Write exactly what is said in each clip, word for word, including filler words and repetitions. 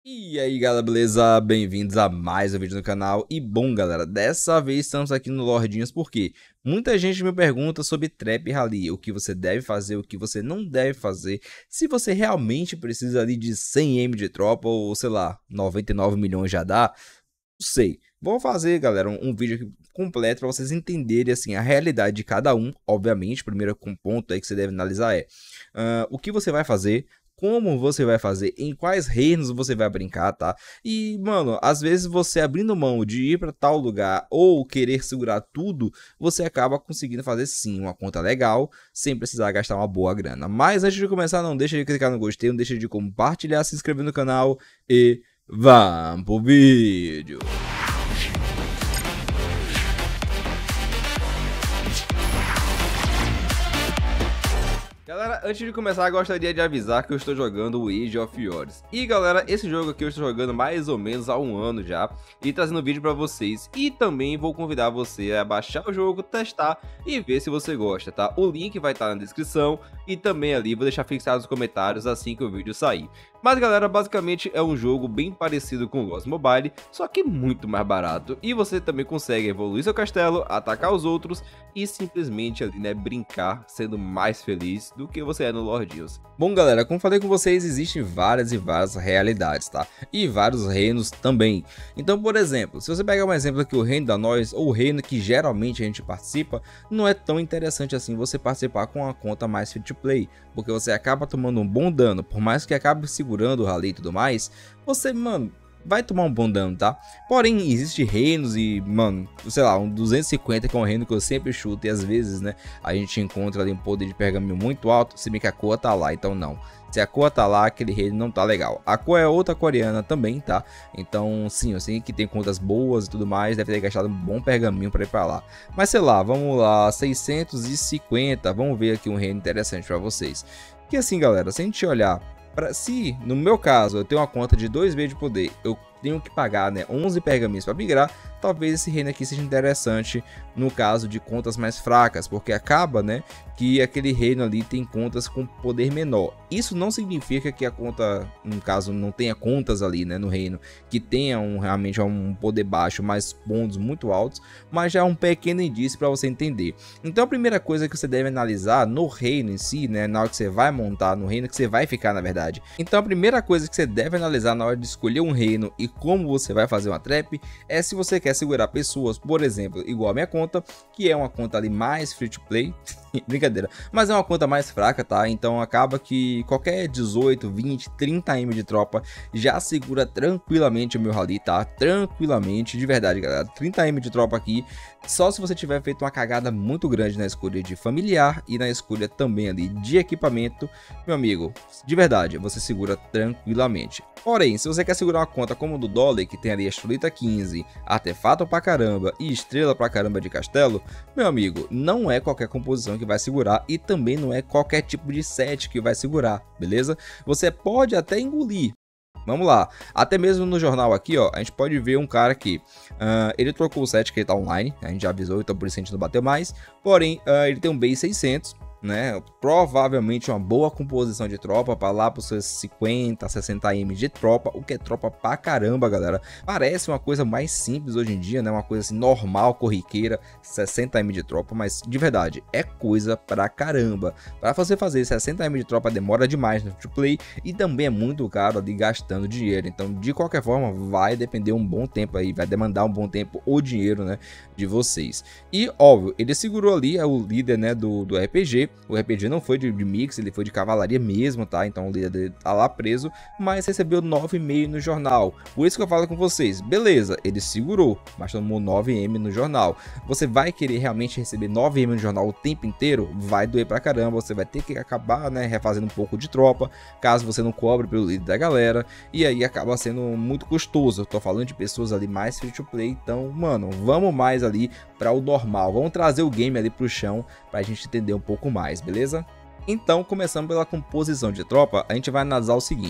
E aí galera, beleza? Bem-vindos a mais um vídeo no canal. E bom galera, dessa vez estamos aqui no Lordinhas porque muita gente me pergunta sobre Trap Rally, o que você deve fazer, o que você não deve fazer, se você realmente precisa ali de cem M de tropa ou sei lá, noventa e nove milhões já dá, não sei. Vou fazer galera um, um vídeo aqui completo para vocês entenderem assim a realidade de cada um. Obviamente, o primeiro ponto aí que você deve analisar é uh, o que você vai fazer, como você vai fazer, em quais reinos você vai brincar, tá? E, mano, às vezes você abrindo mão de ir para tal lugar ou querer segurar tudo, você acaba conseguindo fazer sim uma conta legal, sem precisar gastar uma boa grana. Mas antes de começar, não deixa de clicar no gostei, não deixa de compartilhar, se inscrever no canal e vamos pro vídeo! Galera, antes de começar, gostaria de avisar que eu estou jogando o Age of Yours. E galera, esse jogo aqui eu estou jogando mais ou menos há um ano já, e trazendo vídeo pra vocês. E também vou convidar você a baixar o jogo, testar e ver se você gosta, tá? O link vai estar na descrição e também ali vou deixar fixado nos comentários assim que o vídeo sair. Mas galera, basicamente é um jogo bem parecido com o Lost Mobile, só que muito mais barato. E você também consegue evoluir seu castelo, atacar os outros e simplesmente ali, né, brincar sendo mais feliz do que você é no Lordinhas. Bom galera, como falei com vocês, existem várias e várias realidades, tá? E vários reinos também. Então, por exemplo, se você pegar um exemplo aqui, o reino da Nós, ou o reino que geralmente a gente participa, não é tão interessante assim você participar com uma conta mais free to play, porque você acaba tomando um bom dano, por mais que acabe segurando o rally e tudo mais, você, mano, vai tomar um bom dano, tá? Porém, existe reinos e, mano, sei lá, um duzentos e cinquenta que é um reino que eu sempre chuto e às vezes, né, a gente encontra ali um poder de pergaminho muito alto, se bem que a cor tá lá, então não. Se a cor tá lá, aquele reino não tá legal. A cor é outra coreana também, tá? Então, sim, eu sei que tem contas boas e tudo mais, deve ter gastado um bom pergaminho pra ir pra lá. Mas sei lá, vamos lá, seiscentos e cinquenta, vamos ver aqui um reino interessante pra vocês. Que assim, galera, se a gente olhar, pra, se no meu caso eu tenho uma conta de dois B de poder, eu tenho que pagar, né, onze pergaminhos para migrar, talvez esse reino aqui seja interessante no caso de contas mais fracas, porque acaba, né, que aquele reino ali tem contas com poder menor. Isso não significa que a conta, no caso, não tenha contas ali, né, no reino, que tenha um, realmente um poder baixo, mas pontos muito altos, mas já é um pequeno indício para você entender. Então a primeira coisa que você deve analisar no reino em si, né, na hora que você vai montar no reino, que você vai ficar na verdade. Então a primeira coisa que você deve analisar na hora de escolher um reino e como você vai fazer uma trap é se você quer segurar pessoas, por exemplo, igual a minha conta, que é uma conta ali mais free to play, brincadeira, mas é uma conta mais fraca, tá? Então acaba que qualquer dezoito, vinte, trinta M de tropa já segura tranquilamente o meu rally, tá? Tranquilamente, de verdade, galera. trinta M de tropa aqui, só se você tiver feito uma cagada muito grande na escolha de familiar e na escolha também ali de equipamento, meu amigo, de verdade, você segura tranquilamente. Porém, se você quer segurar uma conta como o do Dolly, que tem ali a Estrelita quinze, artefato pra caramba e estrela pra caramba de castelo, meu amigo, não é qualquer composição que vai segurar e também não é qualquer tipo de set que vai segurar, beleza? Você pode até engolir. Vamos lá, até mesmo no jornal aqui, ó, a gente pode ver um cara que uh, ele trocou o set que ele tá online, a gente já avisou, então por isso a gente não bateu mais, porém uh, ele tem um base seiscentos, né, provavelmente uma boa composição de tropa para lá para os seus cinquenta, sessenta M de tropa, o que é tropa pra caramba, galera. Parece uma coisa mais simples hoje em dia, né, uma coisa assim normal, corriqueira, sessenta M de tropa, mas de verdade é coisa pra caramba. Para você fazer sessenta M de tropa demora demais no free play e também é muito caro ali gastando dinheiro. Então, de qualquer forma, vai depender um bom tempo aí, vai demandar um bom tempo ou dinheiro, né, de vocês. E óbvio, ele segurou ali, é o líder, né, do, do R P G. O R P G não foi de, de mix, ele foi de cavalaria mesmo, tá? Então o líder dele tá lá preso, mas recebeu nove vírgula cinco no jornal. Por isso que eu falo com vocês, beleza, ele segurou, mas tomou nove M no jornal. Você vai querer realmente receber nove M no jornal o tempo inteiro? Vai doer pra caramba, você vai ter que acabar, né, refazendo um pouco de tropa, caso você não cobre pelo líder da galera, e aí acaba sendo muito custoso. Eu tô falando de pessoas ali mais free to play, então, mano, vamos mais ali para o normal, vamos trazer o game ali pro chão pra gente entender um pouco mais, beleza? Então, começando pela composição de tropa, a gente vai analisar o seguinte: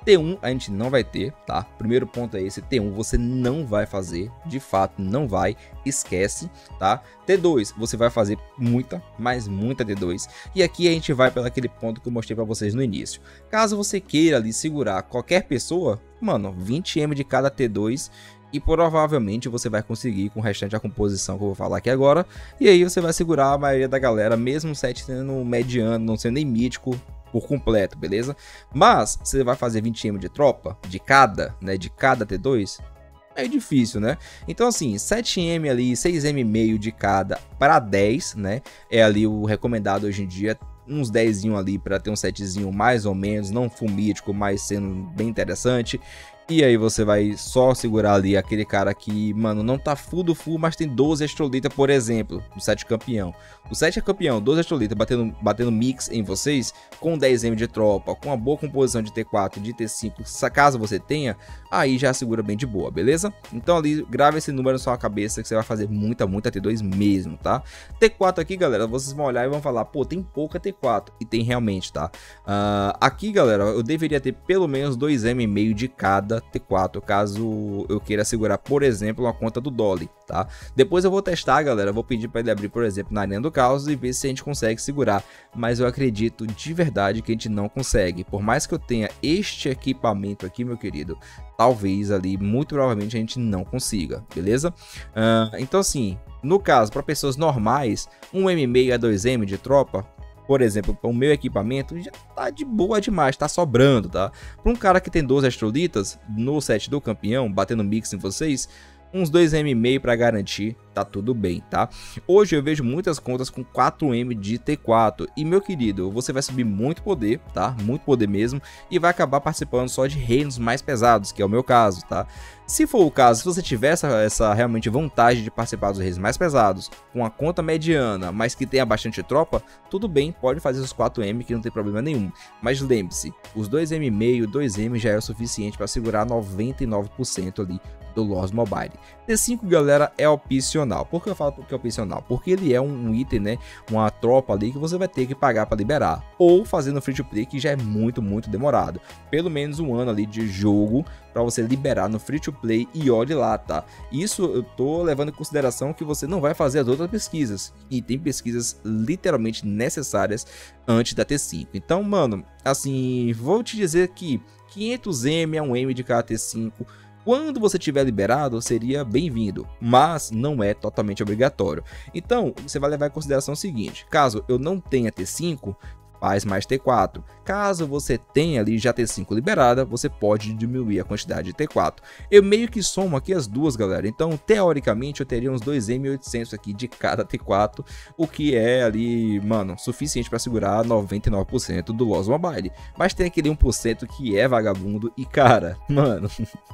T um a gente não vai ter, tá? Primeiro ponto é esse, T um você não vai fazer, de fato não vai, esquece, tá? T dois você vai fazer muita, mas muita T dois. E aqui a gente vai pelo aquele ponto que eu mostrei para vocês no início. Caso você queira ali segurar qualquer pessoa, mano, vinte M de cada T dois e provavelmente você vai conseguir com o restante da composição que eu vou falar aqui agora. E aí você vai segurar a maioria da galera, mesmo o set sendo mediano, não sendo nem mítico por completo, beleza? Mas você vai fazer vinte M de tropa, de cada, né, de cada T dois, é difícil, né? Então assim, sete M ali, seis M e meio de cada para dez, né? É ali o recomendado hoje em dia, uns dez ali para ter um setzinho mais ou menos, não full mítico, mas sendo bem interessante. E aí você vai só segurar ali aquele cara que, mano, não tá full do full, mas tem doze astrolita, por exemplo, o set campeão. O set é campeão, doze astrolita batendo, batendo mix em vocês, com dez M de tropa, com uma boa composição de T quatro, de T cinco, caso você tenha, aí já segura bem de boa, beleza? Então ali, grava esse número na sua cabeça que você vai fazer muita, muita T dois mesmo, tá? T quatro aqui, galera, vocês vão olhar e vão falar, pô, tem pouca T quatro, e tem realmente, tá? Uh, aqui, galera, eu deveria ter pelo menos dois M e meio de cada T quatro, caso eu queira segurar, por exemplo, uma conta do Dolly, tá? Depois eu vou testar, galera, vou pedir para ele abrir, por exemplo, na Arena do Caos e ver se a gente consegue segurar, mas eu acredito de verdade que a gente não consegue, por mais que eu tenha este equipamento aqui, meu querido, talvez ali, muito provavelmente a gente não consiga, beleza? Uh, então assim, no caso, para pessoas normais, um M e meio a dois M de tropa, por exemplo, para o meu equipamento já tá de boa demais, tá sobrando, tá? Para um cara que tem doze astrolitas no set do campeão, batendo mix em vocês, uns dois M e meio para garantir, tá tudo bem, tá? Hoje eu vejo muitas contas com quatro M de T quatro e, meu querido, você vai subir muito poder, tá? Muito poder mesmo, e vai acabar participando só de reinos mais pesados, que é o meu caso, tá? Se for o caso, se você tiver essa, essa realmente vontade de participar dos reinos mais pesados, com a conta mediana, mas que tenha bastante tropa, tudo bem, pode fazer os quatro M que não tem problema nenhum. Mas lembre-se, os dois M e meio, dois M já é o suficiente para segurar noventa e nove por cento ali do Lost Mobile. T cinco, galera, é opcional. Por que eu falo que é opcional? Porque ele é um item, né, uma tropa ali que você vai ter que pagar para liberar, ou fazer no free to play, que já é muito, muito demorado. Pelo menos um ano ali de jogo para você liberar no free to play, e olhe lá, tá? Isso eu tô levando em consideração que você não vai fazer as outras pesquisas, e tem pesquisas literalmente necessárias antes da T cinco. Então, mano, assim, vou te dizer que quinhentos M é um M de cada T cinco. Quando você tiver liberado, seria bem-vindo, mas não é totalmente obrigatório. Então, você vai levar em consideração o seguinte: caso eu não tenha T cinco, faz mais T quatro. Caso você tenha ali já T cinco liberada, você pode diminuir a quantidade de T quatro. Eu meio que somo aqui as duas, galera. Então, teoricamente, eu teria uns dois M oitocentos aqui de cada T quatro, o que é ali, mano, suficiente para segurar noventa e nove por cento do Lost Mobile. Mas tem aquele um por cento que é vagabundo e, cara, mano,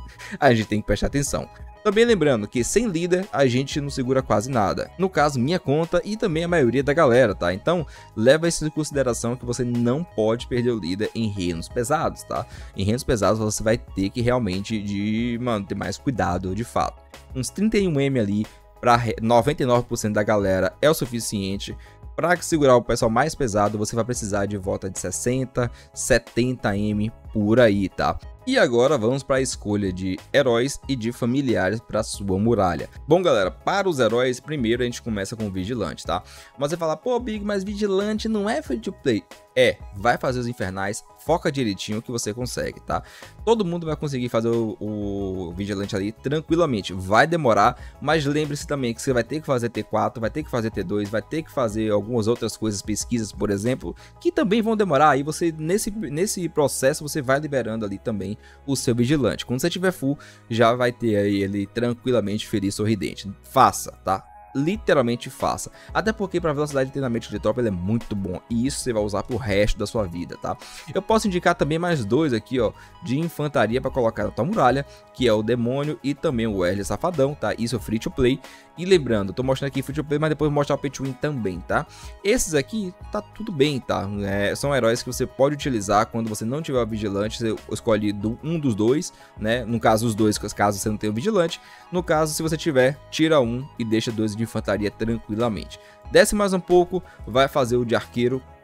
a gente tem que prestar atenção. Também lembrando que sem líder a gente não segura quase nada. No caso, minha conta e também a maioria da galera, tá? Então, leva isso em consideração que você não pode perder o líder em reinos pesados, tá? Em reinos pesados você vai ter que realmente de, mano, ter mais cuidado de fato. Uns trinta e um M ali para noventa e nove por cento da galera é o suficiente. Para segurar o pessoal mais pesado, você vai precisar de volta de sessenta, setenta M por aí, tá? E agora vamos para a escolha de heróis e de familiares para sua muralha. Bom, galera, para os heróis, primeiro a gente começa com o Vigilante, tá? Mas você fala, pô, Big, mas Vigilante não é free to play. É, vai fazer os infernais, foca direitinho que você consegue, tá? Todo mundo vai conseguir fazer o, o Vigilante ali tranquilamente, vai demorar, mas lembre-se também que você vai ter que fazer T quatro, vai ter que fazer T dois, vai ter que fazer algumas outras coisas, pesquisas, por exemplo, que também vão demorar, e você, nesse, nesse processo, você vai liberando ali também o seu Vigilante. Quando você tiver full, já vai ter aí ele tranquilamente feliz, sorridente. Faça, tá? Literalmente faça, até porque para velocidade de treinamento de tropa ele é muito bom, e isso você vai usar pro resto da sua vida, tá? Eu posso indicar também mais dois aqui, ó, de infantaria para colocar na tua muralha, que é o Demônio e também o Wesley Safadão, tá? Isso é free to play. E lembrando, tô mostrando aqui free to play, mas depois vou mostrar o pay to win também, tá? Esses aqui tá tudo bem, tá? É, são heróis que você pode utilizar quando você não tiver o Vigilante, você escolhe do, um dos dois, né? No caso, os dois, caso você não tenha o Vigilante. No caso, se você tiver, tira um e deixa dois de infantaria tranquilamente. Desce mais um pouco, vai fazer o de arqueiro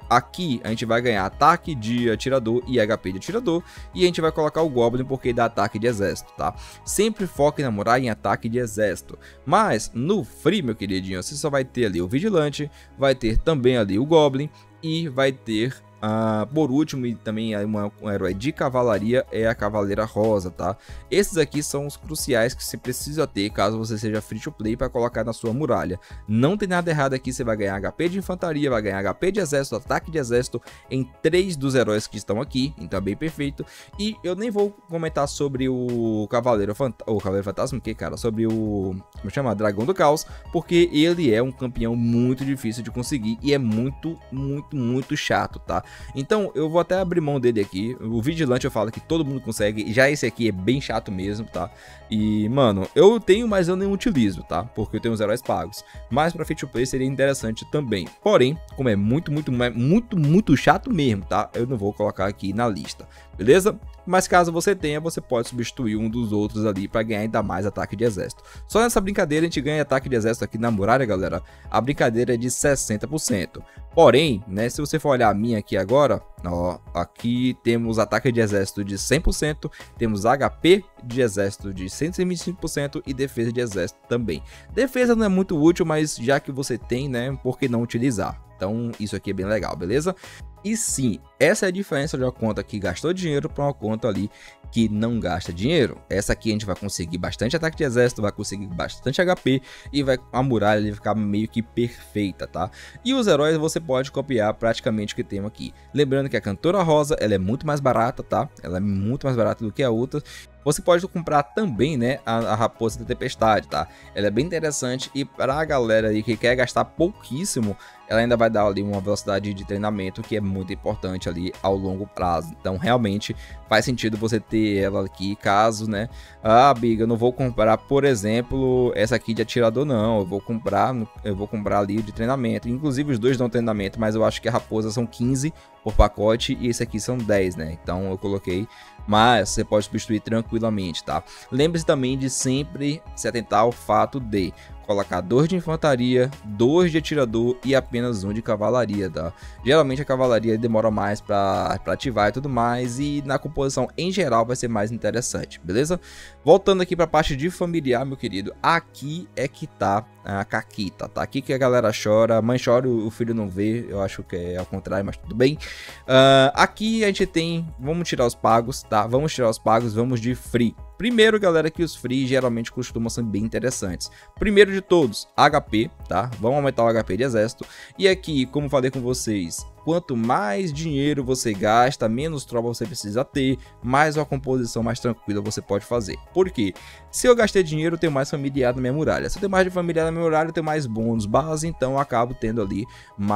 Aqui a gente vai ganhar ataque de atirador e H P de atirador, e a gente vai colocar o Goblin porque dá ataque de exército, tá? Sempre foque na muralha em ataque de exército, mas no Free, meu queridinho, você só vai ter ali o Vigilante, vai ter também ali o Goblin e vai ter... Uh, por último, e também uma, um herói de cavalaria é a Cavaleira Rosa, tá? Esses aqui são os cruciais que você precisa ter caso você seja free to play para colocar na sua muralha. Não tem nada errado aqui, você vai ganhar H P de infantaria, vai ganhar H P de exército, ataque de exército em três dos heróis que estão aqui, então é bem perfeito. E eu nem vou comentar sobre o Cavaleiro, Fant o Cavaleiro Fantasma, que cara, sobre o, como chama? Dragão do Caos, porque ele é um campeão muito difícil de conseguir e é muito, muito, muito chato, tá? Então eu vou até abrir mão dele aqui. O Vigilante eu falo que todo mundo consegue. Já esse aqui é bem chato mesmo, tá? E, mano, eu tenho, mas eu nem utilizo, tá? Porque eu tenho os heróis pagos. Mas pra free to play seria interessante também. Porém, como é muito, muito, muito, muito chato mesmo, tá? Eu não vou colocar aqui na lista, beleza? Mas caso você tenha, você pode substituir um dos outros ali para ganhar ainda mais ataque de exército. Só nessa brincadeira a gente ganha ataque de exército aqui na muralha, galera. A brincadeira é de sessenta por cento. Porém, né, se você for olhar a minha aqui agora, ó, aqui temos ataque de exército de cem por cento, temos H P de exército de cento e vinte e cinco por cento e defesa de exército também. Defesa não é muito útil, mas já que você tem, né, por que não utilizar? Então isso aqui é bem legal, beleza? E sim, essa é a diferença de uma conta que gastou dinheiro para uma conta ali que não gasta dinheiro. Essa aqui a gente vai conseguir bastante ataque de exército, vai conseguir bastante H P e vai a muralha ali ficar meio que perfeita, tá? E os heróis você pode copiar praticamente o que temos aqui. Lembrando que a Cantora Rosa, ela é muito mais barata, tá? Ela é muito mais barata do que a outra. Você pode comprar também, né, a, a Raposa da Tempestade, tá? Ela é bem interessante e para a galera aí que quer gastar pouquíssimo, ela ainda vai dar ali uma velocidade de treinamento que é muito importante ali ao longo prazo. Então, realmente faz sentido você ter ela aqui, caso, né? Ah, Biga, eu não vou comprar, por exemplo, essa aqui de atirador, não. Eu vou comprar, eu vou comprar ali de treinamento. Inclusive, os dois dão treinamento, mas eu acho que a Raposa são quinze por pacote e esse aqui são dez, né? Então, eu coloquei, mas você pode substituir tranquilamente, tá? Lembre-se também de sempre se atentar ao fato de colocar dois de infantaria, dois de atirador e apenas um de cavalaria, tá? Geralmente a cavalaria demora mais para ativar e tudo mais, e na composição em geral vai ser mais interessante, beleza? Voltando aqui para a parte de familiar, meu querido, aqui é que tá a caquita, tá? Aqui que a galera chora, a mãe chora, o filho não vê, eu acho que é ao contrário, mas tudo bem. Uh, aqui a gente tem, vamos tirar os pagos, tá? Vamos tirar os pagos, vamos de free. Primeiro, galera, que os free geralmente costumam ser bem interessantes. Primeiro de todos, H P, tá? Vamos aumentar o H P de exército. E aqui, como falei com vocês, quanto mais dinheiro você gasta, menos tropa você precisa ter, mais uma composição mais tranquila você pode fazer. Por quê? Se eu gastei dinheiro, eu tenho mais familiar na minha muralha. Se eu tenho mais de familiar na minha muralha, eu tenho mais bônus base, então eu acabo tendo ali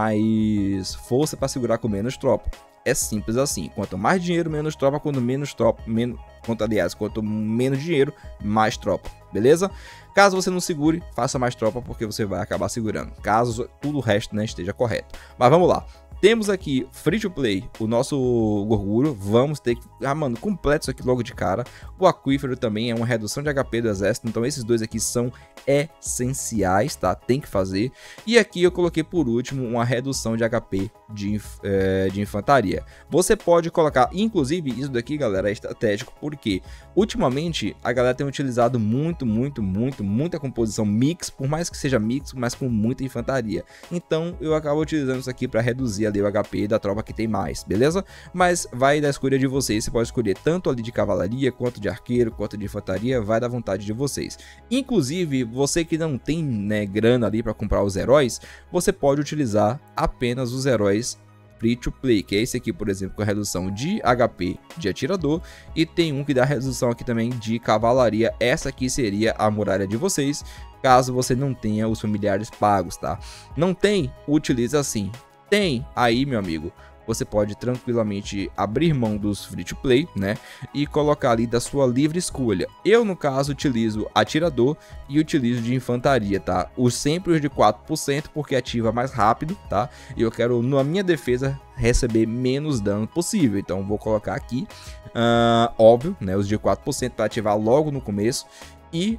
mais força para segurar com menos tropa. É simples assim, quanto mais dinheiro, menos tropa, quanto menos tropa, menos, quanto, aliás, quanto menos dinheiro, mais tropa, beleza? Caso você não segure, faça mais tropa porque você vai acabar segurando, caso tudo o resto, né, esteja correto. Mas vamos lá. Temos aqui free to play, o nosso Gorgulho, vamos ter que, ah mano, completo isso aqui logo de cara. O Aquífero também é uma redução de H P do exército, então esses dois aqui são essenciais, tá? Tem que fazer. E aqui eu coloquei por último uma redução de H P de, é, de infantaria. Você pode colocar, inclusive isso daqui, galera, é estratégico, porque ultimamente a galera tem utilizado muito, muito, muito, muita composição mix, por mais que seja mix, mas com muita infantaria. Então eu acabo utilizando isso aqui para reduzir ali o H P da tropa que tem mais, beleza? Mas vai da escolha de vocês, você pode escolher tanto ali de cavalaria, quanto de arqueiro, quanto de infantaria, vai da vontade de vocês. Inclusive, você que não tem, né, grana ali para comprar os heróis, você pode utilizar apenas os heróis free to play, que é esse aqui, por exemplo, com a redução de H P de atirador, e tem um que dá redução aqui também de cavalaria. Essa aqui seria a muralha de vocês, caso você não tenha os familiares pagos, tá? Não tem? Utiliza assim. Tem aí, meu amigo, você pode tranquilamente abrir mão dos free to play, né, e colocar ali da sua livre escolha. Eu, no caso, utilizo atirador e utilizo de infantaria, tá? Os sempre os de quatro por cento, porque ativa mais rápido, tá? E eu quero, na minha defesa, receber menos dano possível. Então, vou colocar aqui, uh, óbvio, né, os de quatro por cento para ativar logo no começo. E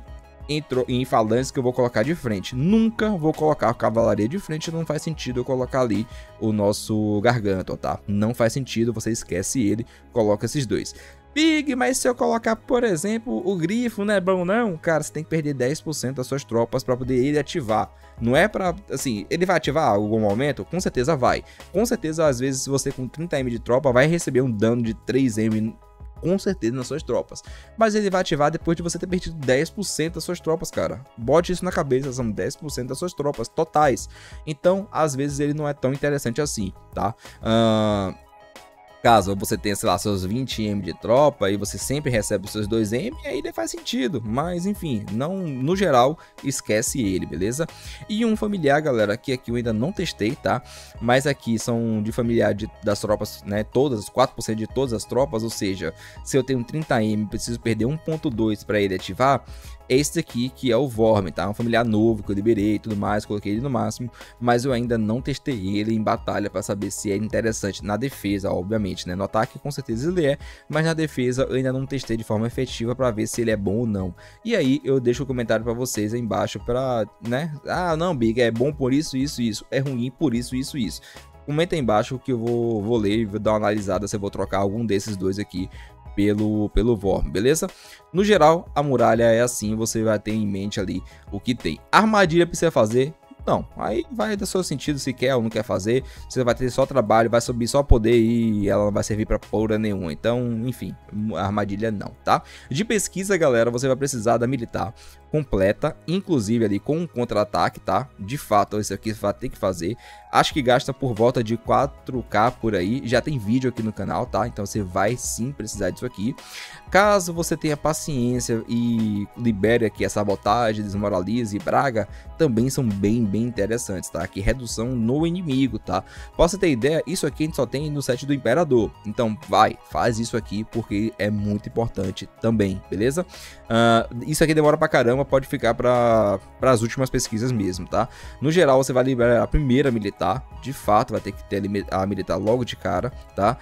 em, em falanges que eu vou colocar de frente. Nunca vou colocar a cavalaria de frente, não faz sentido eu colocar ali o nosso Gargantua, tá? Não faz sentido, você esquece ele, coloca esses dois. Big, mas se eu colocar, por exemplo, o grifo, não é bom não? Cara, você tem que perder dez por cento das suas tropas para poder ele ativar. Não é pra, assim, ele vai ativar em algum momento? Com certeza vai. Com certeza, às vezes, você com trinta milhões de tropa vai receber um dano de três milhões com certeza nas suas tropas. Mas ele vai ativar depois de você ter perdido dez por cento das suas tropas, cara. Bote isso na cabeça, são dez por cento das suas tropas totais. Então, às vezes, ele não é tão interessante assim, tá? Ahn... Uh... Caso você tenha, sei lá, seus vinte milhões de tropa e você sempre recebe os seus dois milhões, aí ele faz sentido. Mas, enfim, não, no geral, esquece ele, beleza? E um familiar, galera, que aqui eu ainda não testei, tá? Mas aqui são de familiar de, das tropas, né? Todas, quatro por cento de todas as tropas. Ou seja, se eu tenho trinta milhões, preciso perder um ponto dois para ele ativar. É esse aqui que é o Vorme, tá? Um familiar novo que eu liberei e tudo mais, coloquei ele no máximo, mas eu ainda não testei ele em batalha para saber se é interessante na defesa, obviamente, né? No ataque com certeza ele é, mas na defesa eu ainda não testei de forma efetiva para ver se ele é bom ou não. E aí eu deixo o um comentário para vocês aí embaixo para, né? Ah, não, Big, é bom por isso, isso, isso, é ruim por isso, isso, isso. Comenta aí embaixo que eu vou, vou ler e vou dar uma analisada se eu vou trocar algum desses dois aqui pelo, pelo Vorm, beleza? No geral, a muralha é assim, você vai ter em mente ali o que tem. Armadilha precisa fazer? Não, aí vai do seu sentido se quer ou não quer fazer, você vai ter só trabalho, vai subir só poder e ela não vai servir pra porra nenhuma, então, enfim, armadilha não, tá? De pesquisa, galera, você vai precisar da militar completa, inclusive ali com um contra-ataque, tá? De fato, isso aqui vai ter que fazer. Acho que gasta por volta de quatro K por aí, já tem vídeo aqui no canal, tá? Então você vai sim precisar disso aqui. Caso você tenha paciência e libere aqui a sabotagem, desmoralize e praga, também são bem, bem interessantes, tá? Aqui redução no inimigo, tá? Pra você ter ideia, isso aqui a gente só tem no set do Imperador. Então vai, faz isso aqui porque é muito importante também, beleza? Uh, isso aqui demora pra caramba, pode ficar para as últimas pesquisas mesmo, tá? No geral, você vai liberar a primeira militar, de fato, vai ter que ter a militar logo de cara, tá?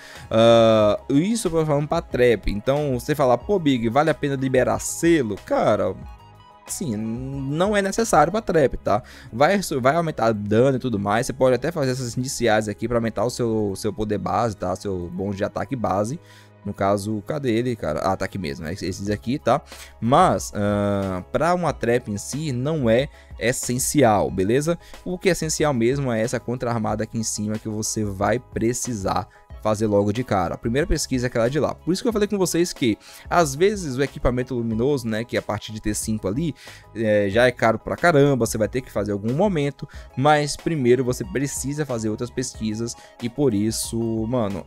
Uh, isso eu tô falando pra trap, então você falar, pô, Big, vale a pena liberar selo? Cara, sim, não é necessário para trap, tá? Vai, vai aumentar dano e tudo mais, você pode até fazer essas iniciais aqui para aumentar o seu, seu poder base, tá? Seu bônus de ataque base. No caso, cadê ele, cara? Ah, tá aqui mesmo, né? Esses aqui, tá? Mas, uh, para uma trap em si, não é essencial, beleza? O que é essencial mesmo é essa contra-armada aqui em cima que você vai precisar fazer logo de cara. A primeira pesquisa é aquela de lá. Por isso que eu falei com vocês que, às vezes, o equipamento luminoso, né, que é a partir de T cinco ali, é, já é caro pra caramba, você vai ter que fazer algum momento, mas primeiro você precisa fazer outras pesquisas e por isso, mano...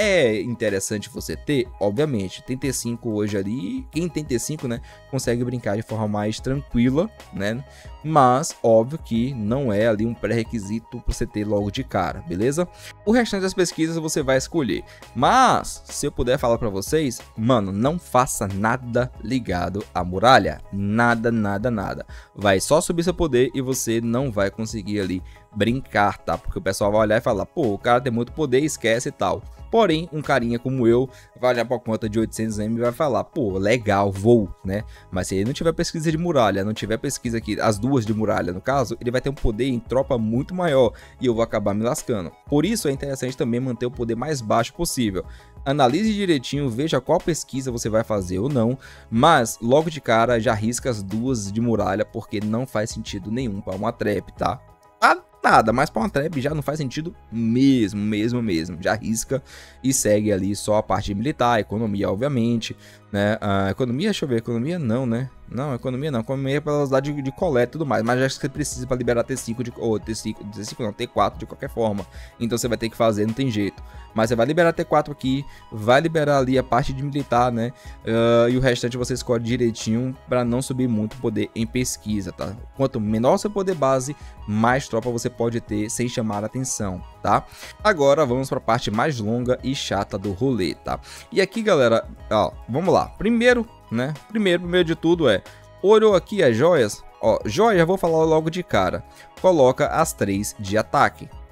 É interessante você ter, obviamente, tem T cinco hoje ali, quem tem T cinco, né, consegue brincar de forma mais tranquila, né, mas óbvio que não é ali um pré-requisito para você ter logo de cara, beleza? O restante das pesquisas você vai escolher, mas se eu puder falar para vocês, mano, não faça nada ligado à muralha, nada, nada, nada, vai só subir seu poder e você não vai conseguir ali brincar, tá? Porque o pessoal vai olhar e falar, pô, o cara tem muito poder, esquece e tal. Porém, um carinha como eu vai olhar para a conta de oitocentos M e vai falar, pô, legal, vou, né? Mas se ele não tiver pesquisa de muralha, não tiver pesquisa aqui, as duas de muralha no caso, ele vai ter um poder em tropa muito maior e eu vou acabar me lascando. Por isso é interessante também manter o poder mais baixo possível. Analise direitinho, veja qual pesquisa você vai fazer ou não, mas logo de cara já arrisca as duas de muralha porque não faz sentido nenhum para uma trap, tá? Ah, nada, mas para uma trap já não faz sentido mesmo, mesmo, mesmo. Já arrisca e segue ali só a parte militar, economia, obviamente, né? A economia, deixa eu ver, economia não, né? Não, economia não, economia é pela velocidade de, de coleta e tudo mais, mas já que você precisa para liberar T cinco, de, ou T cinco, T cinco não, T quatro de qualquer forma, então você vai ter que fazer, não tem jeito. Mas você vai liberar T quatro aqui, vai liberar ali a parte de militar, né? Uh, e o restante você escolhe direitinho para não subir muito poder em pesquisa, tá? Quanto menor seu poder base, mais tropa você pode ter sem chamar a atenção, tá? Agora vamos para a parte mais longa e chata do rolê, tá? E aqui, galera, ó, vamos lá. Primeiro, né? Primeiro, primeiro de tudo é, olhou aqui as joias, ó, joia, vou falar logo de cara. Coloca as três de ataque.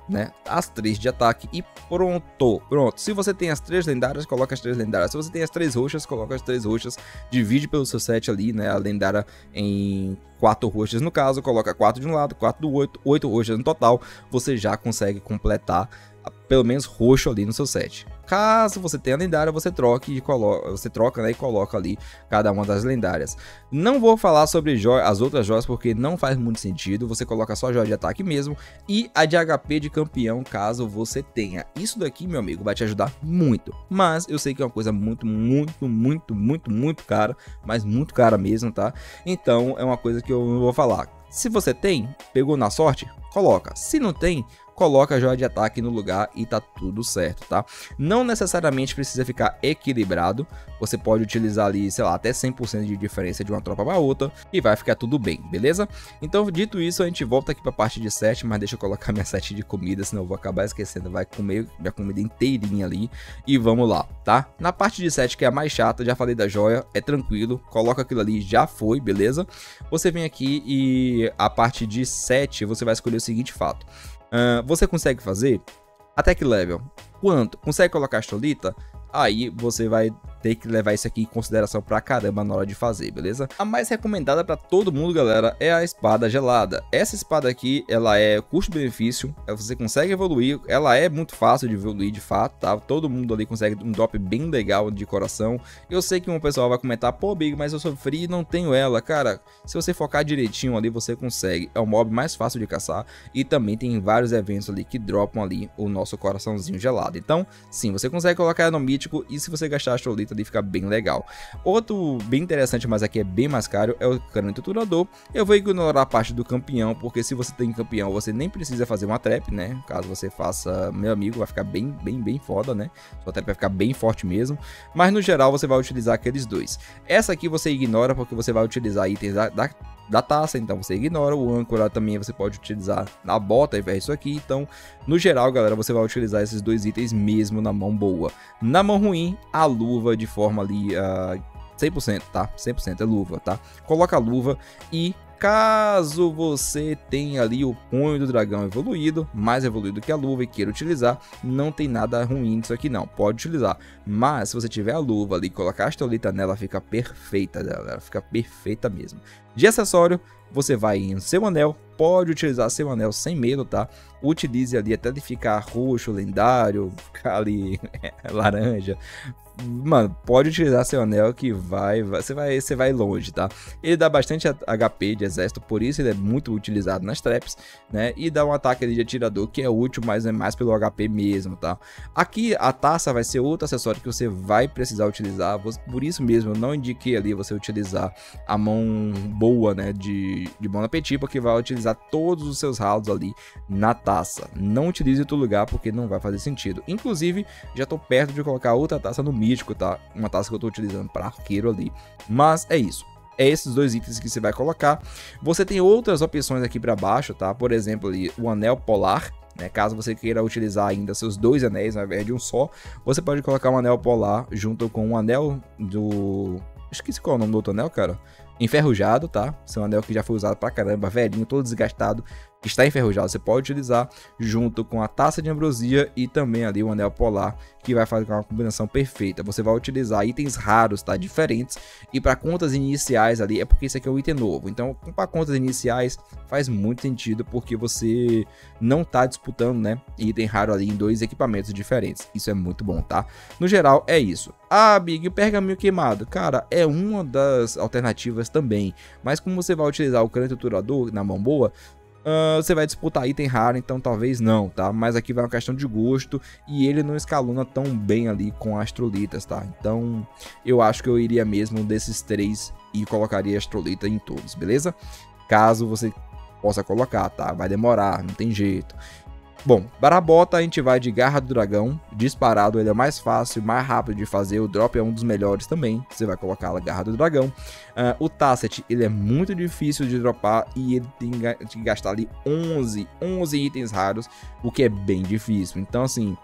né? As três de ataque e pronto. Pronto. Se você tem as três lendárias, coloca as três lendárias. Se você tem as três roxas, coloca as três roxas. Divide pelo seu set ali, né? A lendária em quatro roxas no caso. Coloca quatro de um lado, quatro do outro, oito roxas no total. Você já consegue completar pelo menos roxo ali no seu set. Caso você tenha lendária, você troca e coloca, você troca, né, e coloca ali cada uma das lendárias. Não vou falar sobre as outras joias porque não faz muito sentido. Você coloca só a joia de ataque mesmo e a de H P de campeão, caso você tenha. Isso daqui, meu amigo, vai te ajudar muito. Mas eu sei que é uma coisa muito, muito, muito, muito, muito cara, mas muito cara mesmo, tá? Então é uma coisa que eu não vou falar. Se você tem, pegou na sorte, coloca. Se não tem, coloca a joia de ataque no lugar e tá tudo certo, tá? Não necessariamente precisa ficar equilibrado, você pode utilizar ali, sei lá, até cem por cento de diferença de uma tropa para outra e vai ficar tudo bem, beleza? Então, dito isso, a gente volta aqui para a parte de set, mas deixa eu colocar minha set de comida, senão eu vou acabar esquecendo, vai comer minha comida inteirinha ali e vamos lá, tá? Na parte de set, que é a mais chata, já falei da joia, é tranquilo, coloca aquilo ali, já foi, beleza? Você vem aqui e a parte de set, você vai escolher o seguinte fato. Uh, você consegue fazer até que level? Quanto? Consegue colocar astrolita? Aí você vai ter que levar isso aqui em consideração pra caramba na hora de fazer, beleza? A mais recomendada pra todo mundo, galera, é a espada gelada. Essa espada aqui, ela é custo-benefício, você consegue evoluir, ela é muito fácil de evoluir de fato, tá? Todo mundo ali consegue um drop bem legal de coração. Eu sei que um pessoal vai comentar, pô, Big, mas eu sofri e não tenho ela. Cara, se você focar direitinho ali, você consegue. É o mob mais fácil de caçar e também tem vários eventos ali que dropam ali o nosso coraçãozinho gelado. Então, sim, você consegue colocar ela no mítico e se você gastar a astrolita ali fica bem legal. Outro bem interessante, mas aqui é bem mais caro, é o crânio triturador. Eu vou ignorar a parte do campeão, porque se você tem campeão, você nem precisa fazer uma trap, né? Caso você faça, meu amigo, vai ficar bem, bem, bem foda, né? Sua trap vai ficar bem forte mesmo. Mas no geral, você vai utilizar aqueles dois. Essa aqui você ignora, porque você vai utilizar itens da, da da taça, então você ignora. O âncora também você pode utilizar na bota ao invés disso aqui. Então, no geral, galera, você vai utilizar esses dois itens mesmo na mão boa. Na mão ruim, a luva de forma ali uh, cem por cento, tá? cem por cento é luva, tá? Coloca a luva e caso você tenha ali o punho do dragão evoluído, mais evoluído que a luva e queira utilizar, não tem nada ruim nisso aqui não, pode utilizar. Mas se você tiver a luva ali e colocar a astrolita nela, fica perfeita, galera, fica perfeita mesmo. De acessório, você vai em seu anel, pode utilizar seu anel sem medo, tá? Utilize ali até de ficar roxo, lendário, ficar ali laranja. Mano, pode utilizar seu anel que vai, vai, você vai, você vai longe, tá? Ele dá bastante H P de exército, por isso ele é muito utilizado nas traps, né? E dá um ataque ali de atirador que é útil, mas é mais pelo H P mesmo, tá? Aqui a taça vai ser outro acessório que você vai precisar utilizar, por isso mesmo eu não indiquei ali você utilizar a mão boa, né? De, de mão na petit, porque vai utilizar todos os seus rounds ali na taça. Não utilize em outro lugar porque não vai fazer sentido. Inclusive, já tô perto de colocar outra taça no mítico, tá? Uma taça que eu tô utilizando para arqueiro ali. Mas é isso. É esses dois itens que você vai colocar. Você tem outras opções aqui para baixo, tá? Por exemplo, ali, o anel polar, né? Caso você queira utilizar ainda seus dois anéis ao invés de um só, você pode colocar um anel polar junto com um anel do... Esqueci qual é o nome do outro anel, cara. Enferrujado, tá? Esse é um anel que já foi usado pra caramba, velhinho, todo desgastado, que está enferrujado. Você pode utilizar junto com a taça de ambrosia e também ali o anel polar, que vai fazer uma combinação perfeita. Você vai utilizar itens raros, tá? Diferentes. E para contas iniciais ali, é porque esse aqui é um item novo. Então, para contas iniciais, faz muito sentido, porque você não tá disputando, né? Item raro ali em dois equipamentos diferentes. Isso é muito bom, tá? No geral, é isso. Ah, Big, pergaminho queimado. Cara, é uma das alternativas também. Mas como você vai utilizar o crânio triturador na mão boa, Uh, você vai disputar item raro, então talvez não, tá? Mas aqui vai uma questão de gosto e ele não escalona tão bem ali com astrolitas, tá? Então eu acho que eu iria mesmo desses três e colocaria astrolita em todos, beleza? Caso você possa colocar, tá? Vai demorar, não tem jeito. Bom, para a bota a gente vai de garra do dragão, disparado, ele é mais fácil, mais rápido de fazer, o drop é um dos melhores também, você vai colocar a garra do dragão. Uh, o Tacet, ele é muito difícil de dropar e ele tem que gastar ali onze, onze itens raros, o que é bem difícil, então assim...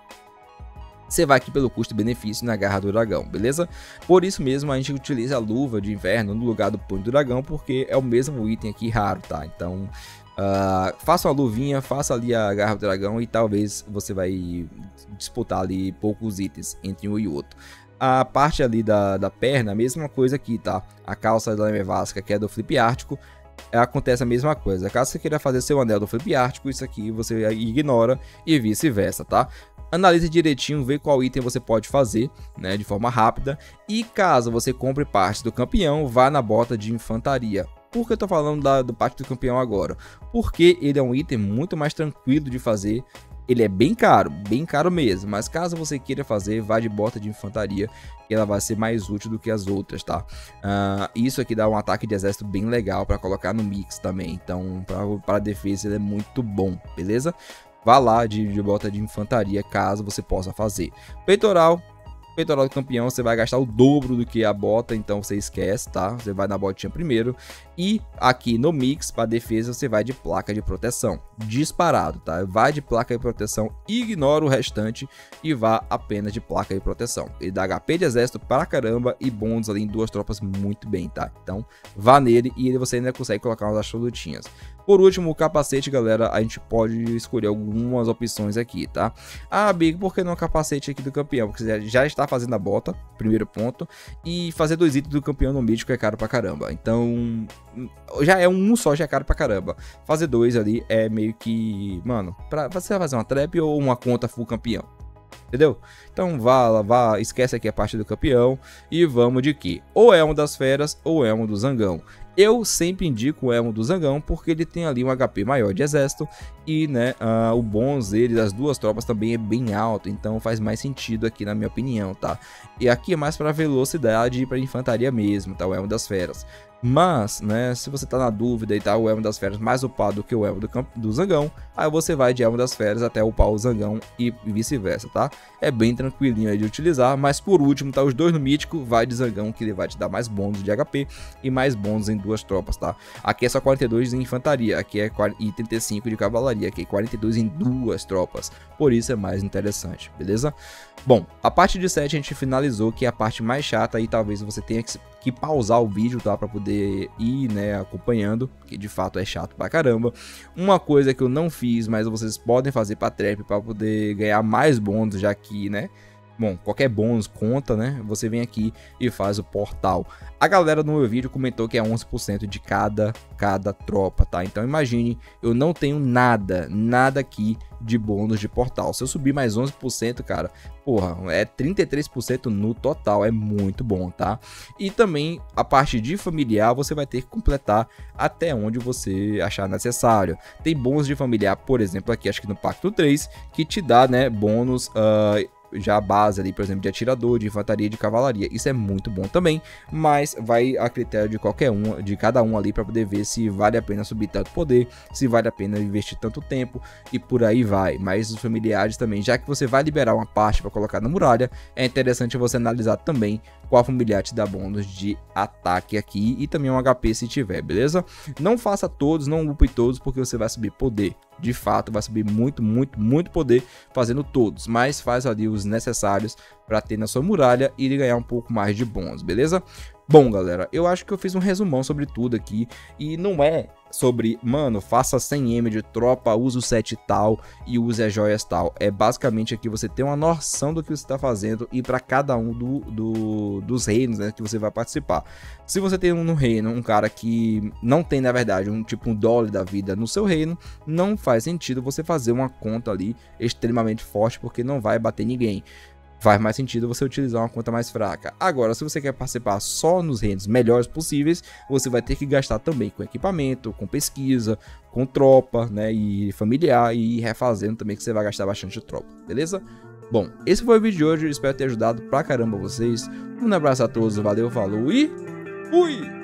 Você vai aqui pelo custo-benefício na garra do dragão, beleza? Por isso mesmo a gente utiliza a luva de inverno no lugar do punho do dragão, porque é o mesmo item aqui raro, tá? Então Uh, faça uma luvinha, faça ali a garra do dragão e talvez você vai disputar ali poucos itens entre um e outro. A parte ali da, da perna, a mesma coisa aqui, tá? A calça da nevasca, que é do flip ártico, acontece a mesma coisa. Caso você queira fazer seu anel do flip ártico, isso aqui você ignora e vice-versa, tá? Analise direitinho, vê qual item você pode fazer, né, de forma rápida. E caso você compre parte do campeão, vá na bota de infantaria. Por que eu tô falando da, do parte do campeão agora? Porque ele é um item muito mais tranquilo de fazer. Ele é bem caro, bem caro mesmo, mas caso você queira fazer, vá de bota de infantaria, que ela vai ser mais útil do que as outras, tá? Uh, isso aqui dá um ataque de exército bem legal para colocar no mix também, então para defesa ele é muito bom, beleza? Vá lá de, de bota de infantaria, caso você possa fazer. Peitoral. Peitoral do campeão, você vai gastar o dobro do que a bota, então você esquece, tá? Você vai na botinha primeiro. E aqui no mix, para defesa, você vai de placa de proteção. Disparado, tá? Vai de placa de proteção, ignora o restante e vá apenas de placa de proteção. Ele dá H P de exército pra caramba e bônus ali em duas tropas muito bem, tá? Então, vá nele e você ainda consegue colocar umas absolutinhas. Por último, o capacete, galera, a gente pode escolher algumas opções aqui, tá? Ah, Big, por que não o capacete aqui do campeão? Porque você já está fazendo a bota, primeiro ponto, e fazer dois itens do campeão no mítico é caro pra caramba. Então, já é um só, já é caro pra caramba. Fazer dois ali é meio que, mano, pra você vai fazer uma trap ou uma conta full campeão. Entendeu? Então vá, vá, esquece aqui a parte do campeão e vamos de que? Ou Elmo das Feras ou Elmo do Zangão. Eu sempre indico o Elmo do Zangão porque ele tem ali um H P maior de exército e, né, uh, o bônus dele das duas tropas também é bem alto, então faz mais sentido aqui na minha opinião, tá? E aqui é mais para velocidade e para infantaria mesmo, tá? O Elmo das Feras. Mas, né, se você tá na dúvida e tá o Elmo das Feras mais upado do que o Elmo do, campo, do Zangão, aí você vai de Elmo das Feras até upar o Zangão e vice-versa, tá? É bem tranquilinho aí de utilizar, mas por último, tá os dois no mítico, vai de Zangão que ele vai te dar mais bônus de H P e mais bônus em duas tropas, tá? Aqui é só quarenta e dois em infantaria, aqui é trinta e cinco de cavalaria, aqui é quarenta e dois em duas tropas, por isso é mais interessante, beleza? Bom, a parte de sete a gente finalizou, que é a parte mais chata e talvez você tenha que, que pausar o vídeo, tá? Pra poder ir, né, acompanhando, que de fato é chato pra caramba. Uma coisa que eu não fiz, mas vocês podem fazer pra trap pra poder ganhar mais bônus, já que, né, bom, qualquer bônus conta, né? Você vem aqui e faz o portal. A galera no meu vídeo comentou que é onze por cento de cada, cada tropa, tá? Então imagine, eu não tenho nada, nada aqui de bônus de portal. Se eu subir mais onze por cento, cara, porra, é trinta e três por cento no total, é muito bom, tá? E também a parte de familiar você vai ter que completar até onde você achar necessário. Tem bônus de familiar, por exemplo, aqui acho que no Pacto três, que te dá, né, bônus... Uh, já a base ali, por exemplo, de atirador, de infantaria, de cavalaria. Isso é muito bom também, mas vai a critério de qualquer um, de cada um ali para poder ver se vale a pena subir tanto poder, se vale a pena investir tanto tempo e por aí vai. Mas os familiares também, já que você vai liberar uma parte para colocar na muralha, é interessante você analisar também qual familiar te dá bônus de ataque aqui e também um H P se tiver, beleza? Não faça todos, não upe todos, porque você vai subir poder. De fato, vai subir muito, muito, muito poder fazendo todos, mas faz ali os necessários para ter na sua muralha e ganhar um pouco mais de bônus, beleza? Bom, galera, eu acho que eu fiz um resumão sobre tudo aqui e não é sobre, mano, faça cem M de tropa, use o set tal e use as joias tal. É basicamente aqui você ter uma noção do que você está fazendo e para cada um do, do, dos reinos, né, que você vai participar. Se você tem um no reino, um cara que não tem, na verdade, um tipo um Dolly da vida no seu reino, não faz sentido você fazer uma conta ali extremamente forte porque não vai bater ninguém. Faz mais sentido você utilizar uma conta mais fraca. Agora, se você quer participar só nos reinos melhores possíveis, você vai ter que gastar também com equipamento, com pesquisa, com tropa, né, e familiar, e refazendo também, que você vai gastar bastante tropa, beleza? Bom, esse foi o vídeo de hoje, espero ter ajudado pra caramba vocês. Um abraço a todos, valeu, falou e fui!